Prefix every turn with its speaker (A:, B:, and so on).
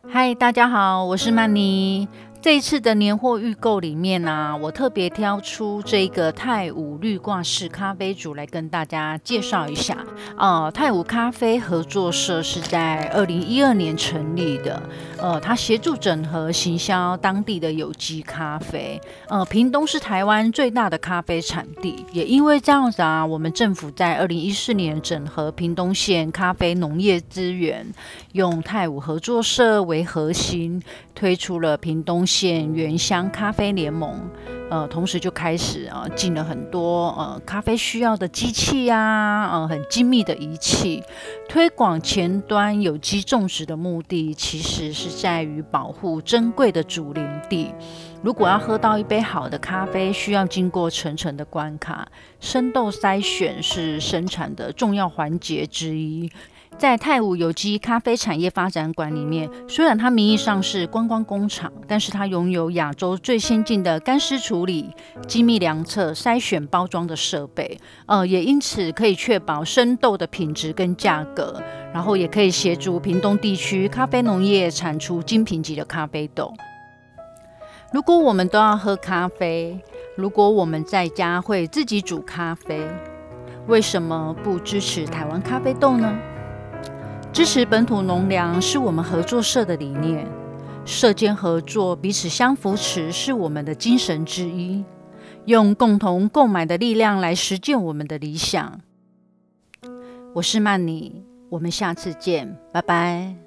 A: 嗨，大家好，我是曼妮。这一次的年货预购里面我特别挑出这个泰武绿挂式咖啡组来跟大家介绍一下。泰武咖啡合作社是在2012年成立的，它协助整合行销当地的有机咖啡。屏东是台湾最大的咖啡产地，也因为这样子我们政府在2014年整合屏东县咖啡农业资源，用泰武合作社为核心，推出了屏东县原乡咖啡联盟。同时就开始进了很多咖啡需要的机器很精密的仪器。推广前端有机种植的目的，其实是在于保护珍贵的祖林地。如果要喝到一杯好的咖啡，需要经过层层的关卡，生豆筛选是生产的重要环节之一。在泰武有机咖啡产业发展馆里面，虽然它名义上是观光工厂，但是它拥有亚洲最先进的干湿处理、精密量测、筛选包装的设备，也因此可以确保生豆的品质跟价格，然后也可以协助屏东地区咖啡农业产出精品级的咖啡豆。如果我们都要喝咖啡，如果我们在家会自己煮咖啡，为什么不支持台湾咖啡豆呢？支持本土农粮是我们合作社的理念，社间合作、彼此相扶持是我们的精神之一，用共同购买的力量来实践我们的理想。我是曼妮，我们下次见，拜拜。